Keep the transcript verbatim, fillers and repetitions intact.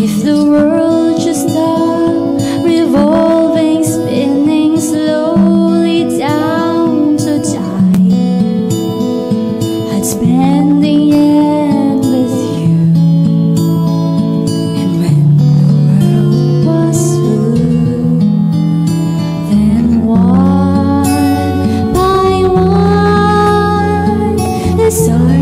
If the world just stopped revolving, spinning slowly down to die, I'd spend the end with you. And when the world was through, then one by one the stars